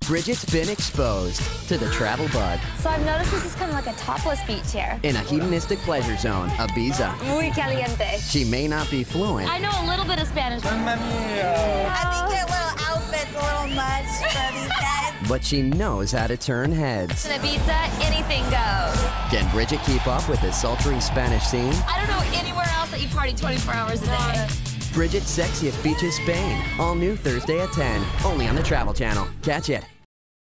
Bridget's been exposed to the travel bug So I've noticed this is kind of like a topless beach here. in a hedonistic pleasure zone, Ibiza. Muy caliente. She may not be fluent, I know a little bit of Spanish. Mamma mia. I think their little outfit's a little much for these guys. but she knows how to turn heads. In Ibiza, anything goes. Can Bridget keep up with the sultry Spanish scene? I don't know anywhere else that you party 24 hours a day. Bridget's Sexiest Beaches Spain. All new Thursday at 10. Only on the Travel Channel. Catch it.